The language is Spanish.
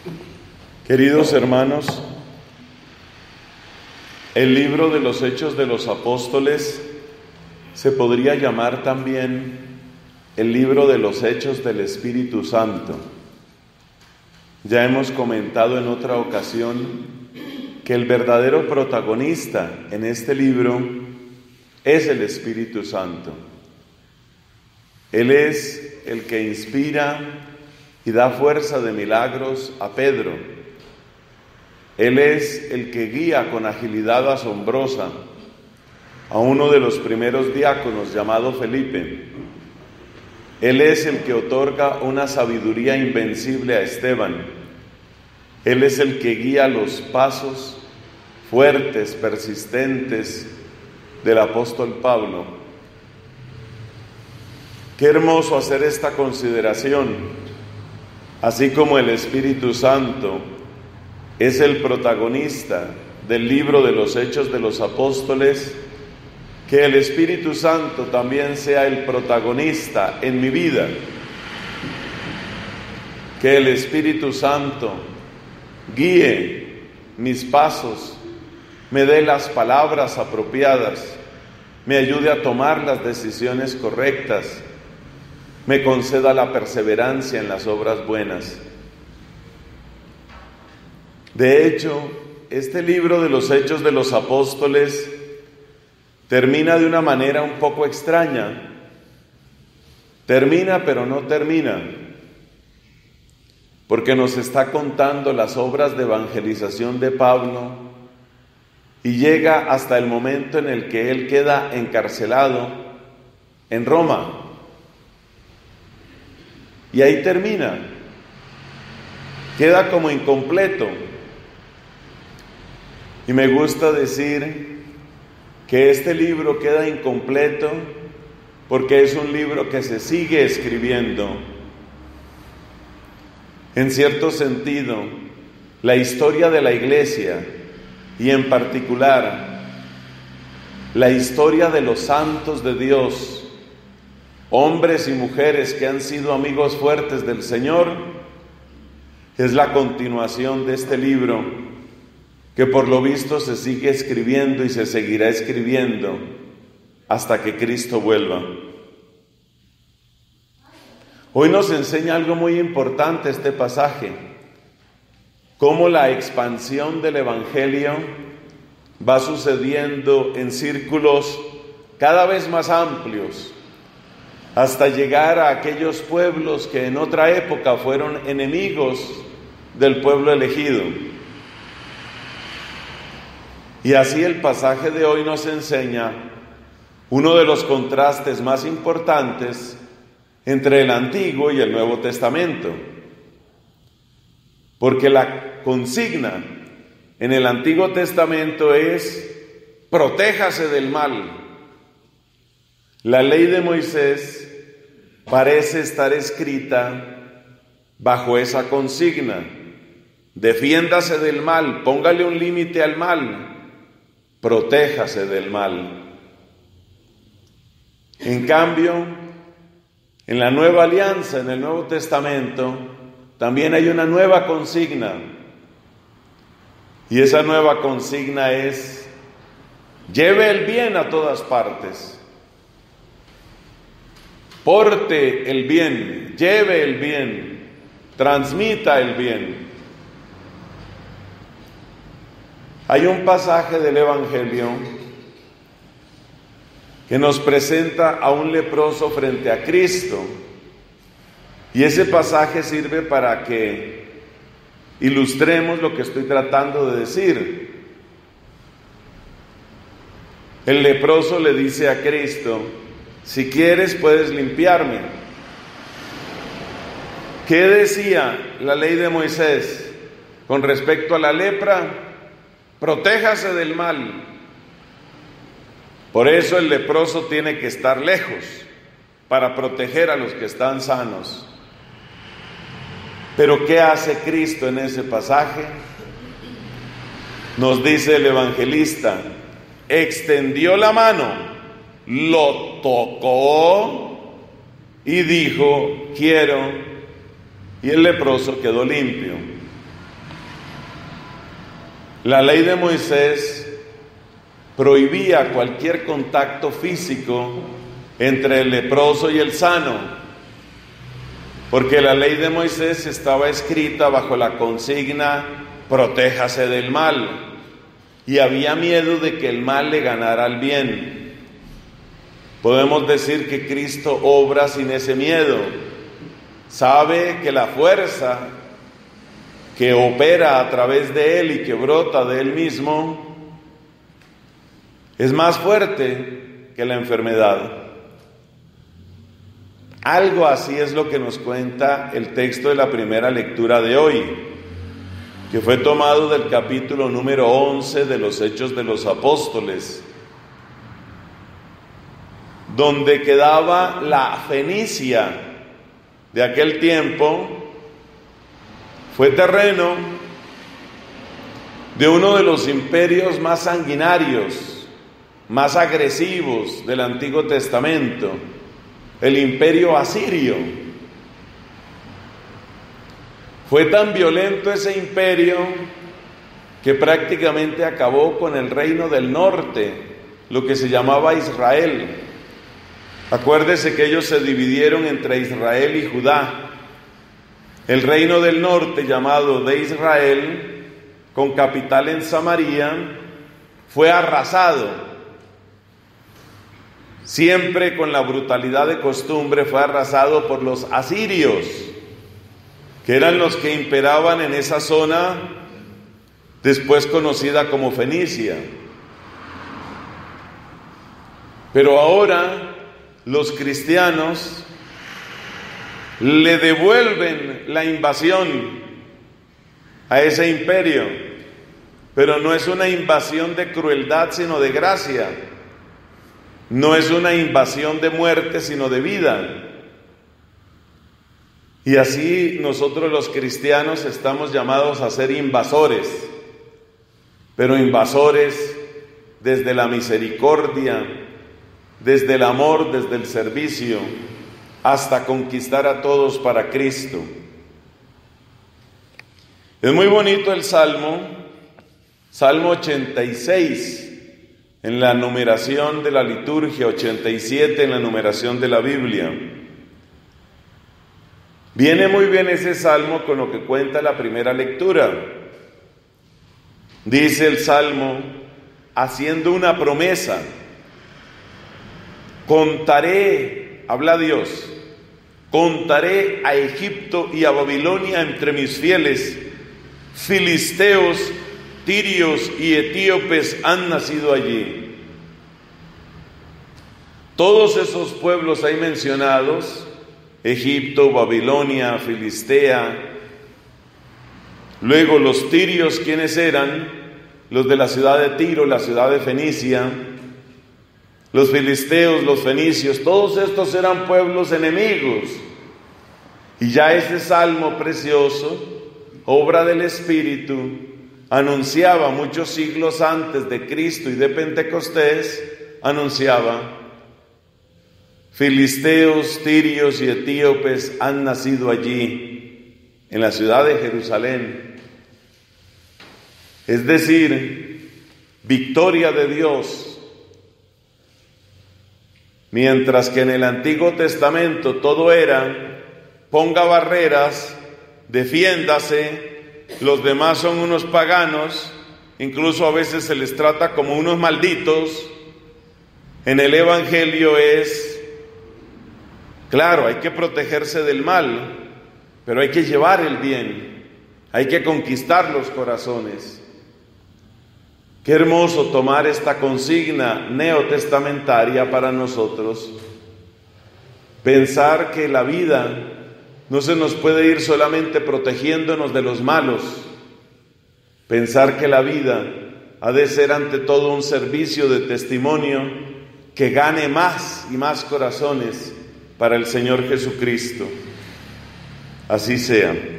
Queridos hermanos, el libro de los Hechos de los Apóstoles se podría llamar también el libro de los Hechos del Espíritu Santo. Ya hemos comentado en otra ocasión que el verdadero protagonista en este libro es el Espíritu Santo. Él es el que inspira y da fuerza de milagros a Pedro. Él es el que guía con agilidad asombrosa a uno de los primeros diáconos llamado Felipe. Él es el que otorga una sabiduría invencible a Esteban. Él es el que guía los pasos fuertes, persistentes del apóstol Pablo. Qué hermoso hacer esta consideración, así como el Espíritu Santo es el protagonista del libro de los Hechos de los Apóstoles, que el Espíritu Santo también sea el protagonista en mi vida, que el Espíritu Santo guíe mis pasos, me dé las palabras apropiadas, me ayude a tomar las decisiones correctas, me conceda la perseverancia en las obras buenas. De hecho, este libro de los Hechos de los Apóstoles termina de una manera un poco extraña. Termina, pero no termina, porque nos está contando las obras de evangelización de Pablo y llega hasta el momento en el que él queda encarcelado en Roma. Y ahí termina, queda como incompleto. Y me gusta decir que este libro queda incompleto porque es un libro que se sigue escribiendo. En cierto sentido, la historia de la Iglesia y en particular la historia de los santos de Dios, hombres y mujeres que han sido amigos fuertes del Señor, es la continuación de este libro que por lo visto se sigue escribiendo y se seguirá escribiendo hasta que Cristo vuelva. Hoy nos enseña algo muy importante este pasaje, cómo la expansión del Evangelio va sucediendo en círculos cada vez más amplios, hasta llegar a aquellos pueblos que en otra época fueron enemigos del pueblo elegido. Y así el pasaje de hoy nos enseña uno de los contrastes más importantes entre el Antiguo y el Nuevo Testamento. Porque la consigna en el Antiguo Testamento es: protéjase del mal. La ley de Moisés parece estar escrita bajo esa consigna: defiéndase del mal, póngale un límite al mal, protéjase del mal. En cambio, en la Nueva Alianza, en el Nuevo Testamento, también hay una nueva consigna. Y esa nueva consigna es: lleve el bien a todas partes. Porte el bien, lleve el bien, transmita el bien. Hay un pasaje del Evangelio que nos presenta a un leproso frente a Cristo, y ese pasaje sirve para que ilustremos lo que estoy tratando de decir. El leproso le dice a Cristo: si quieres puedes limpiarme. ¿Qué decía la ley de Moisés con respecto a la lepra? Protéjase del mal. Por eso el leproso tiene que estar lejos para proteger a los que están sanos. Pero ¿qué hace Cristo en ese pasaje? Nos dice el evangelista: extendió la mano, lo tocó y dijo: quiero. Y el leproso quedó limpio. La ley de Moisés prohibía cualquier contacto físico entre el leproso y el sano, porque la ley de Moisés estaba escrita bajo la consigna: protéjase del mal, y había miedo de que el mal le ganara al bien. Podemos decir que Cristo obra sin ese miedo. Sabe que la fuerza que opera a través de Él y que brota de Él mismo es más fuerte que la enfermedad. Algo así es lo que nos cuenta el texto de la primera lectura de hoy, que fue tomado del capítulo número 11 de los Hechos de los Apóstoles, donde quedaba la Fenicia de aquel tiempo. Fue terreno de uno de los imperios más sanguinarios, más agresivos del Antiguo Testamento, el imperio asirio. Fue tan violento ese imperio que prácticamente acabó con el reino del norte, lo que se llamaba Israel. Acuérdese que ellos se dividieron entre Israel y Judá. El reino del norte, llamado de Israel, con capital en Samaria, fue arrasado. Siempre con la brutalidad de costumbre, fue arrasado por los asirios, que eran los que imperaban en esa zona, después conocida como Fenicia. Pero ahora los cristianos le devuelven la invasión a ese imperio, pero no es una invasión de crueldad, sino de gracia. No es una invasión de muerte, sino de vida. Y así nosotros los cristianos estamos llamados a ser invasores, pero invasores desde la misericordia, desde el amor, desde el servicio, hasta conquistar a todos para Cristo. Es muy bonito el Salmo 86, en la numeración de la liturgia, 87 en la numeración de la Biblia. Viene muy bien ese salmo con lo que cuenta la primera lectura. Dice el salmo, haciendo una promesa: contaré, habla Dios, contaré a Egipto y a Babilonia entre mis fieles, filisteos, tirios y etíopes han nacido allí. Todos esos pueblos ahí mencionados, Egipto, Babilonia, Filistea. Luego los tirios, ¿quiénes eran? Los de la ciudad de Tiro, la ciudad de Fenicia. Los filisteos, los fenicios, todos estos eran pueblos enemigos. Y ya ese salmo precioso, obra del Espíritu, anunciaba muchos siglos antes de Cristo y de Pentecostés, anunciaba: filisteos, tirios y etíopes han nacido allí, en la ciudad de Jerusalén. Es decir, victoria de Dios. Mientras que en el Antiguo Testamento todo era: ponga barreras, defiéndase, los demás son unos paganos, incluso a veces se les trata como unos malditos. En el Evangelio es, claro, hay que protegerse del mal, pero hay que llevar el bien, hay que conquistar los corazones. Qué hermoso tomar esta consigna neotestamentaria para nosotros. Pensar que la vida no se nos puede ir solamente protegiéndonos de los malos. Pensar que la vida ha de ser ante todo un servicio de testimonio que gane más y más corazones para el Señor Jesucristo. Así sea.